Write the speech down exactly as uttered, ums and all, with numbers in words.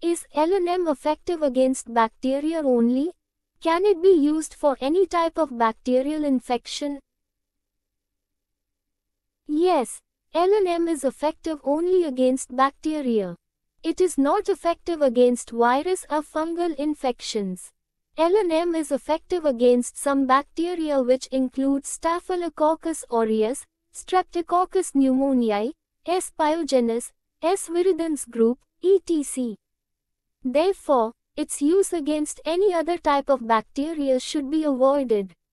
Is Elenem effective against bacteria only? Can it be used for any type of bacterial infection? Yes, Elenem is effective only against bacteria. It is not effective against virus or fungal infections. Elenem is effective against some bacteria which include Staphylococcus aureus, Streptococcus pneumoniae, S. pyogenes, S. viridans group, et cetera. Therefore, its use against any other type of bacteria should be avoided.